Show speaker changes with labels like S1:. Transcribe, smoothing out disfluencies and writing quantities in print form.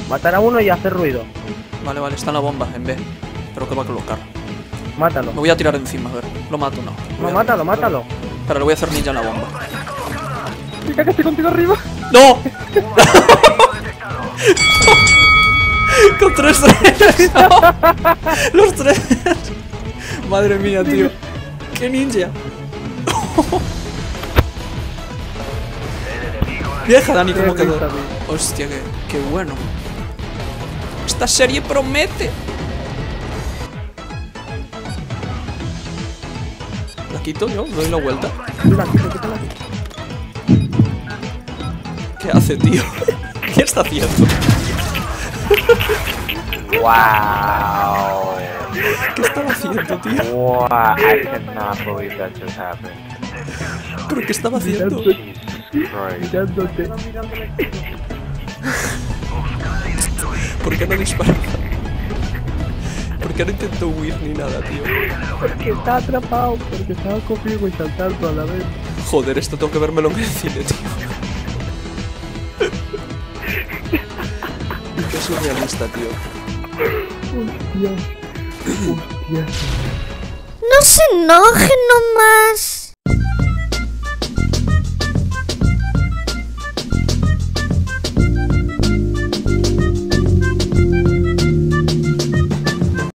S1: Matar a uno y hacer ruido.
S2: Vale, vale, está en la bomba en B. Pero que va a colocar.
S1: Mátalo.
S2: Me voy a tirar encima, a ver. Lo mato, no.
S1: No, mátalo, mátalo.
S2: Pero le voy a hacer ninja en la bomba.
S1: Chica, que estoy contigo arriba.
S2: ¡No! Con 3 no. Los 3. Madre mía, tío. ¡Qué ninja! Vieja Dani, ¿cómo quedó? Hostia, qué bueno. Esta serie promete. La quito yo, doy la vuelta. ¿Qué hace, tío? ¿Qué está haciendo?
S3: Wow.
S2: ¿Qué estaba haciendo, tío?
S3: Wow, I cannot believe that just happened.
S2: ¿Pero qué estaba haciendo?
S1: Mirándote.
S2: ¿Por qué no dispara? ¿Por qué no intentó huir ni nada, tío?
S1: Porque está atrapado, porque estaba conmigo y saltando a la vez.
S2: Joder, esto tengo que vérmelo en el cine, tío. Qué surrealista, tío.
S1: Hostia. Hostia.
S4: No se enojen nomás.